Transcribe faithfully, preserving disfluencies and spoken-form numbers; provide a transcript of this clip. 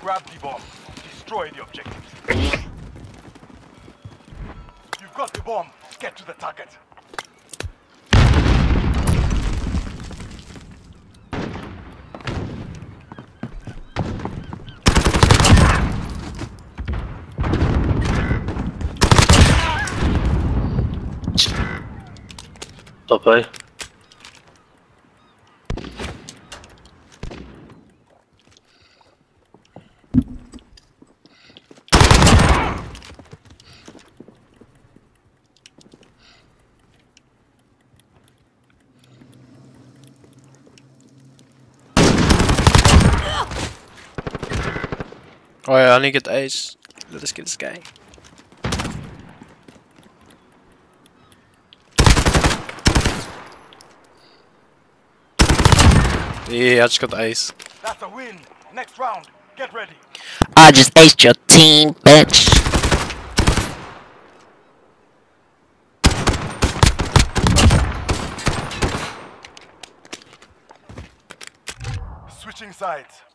Grab the bomb. Destroy the objectives. You've got the bomb. Get to the target. Top A. Oh yeah, I need to get the ace. Let us get this guy. Yeah, I just got the ace. That's a win. Next round. Get ready. I just aced your team, bitch. Switching sides.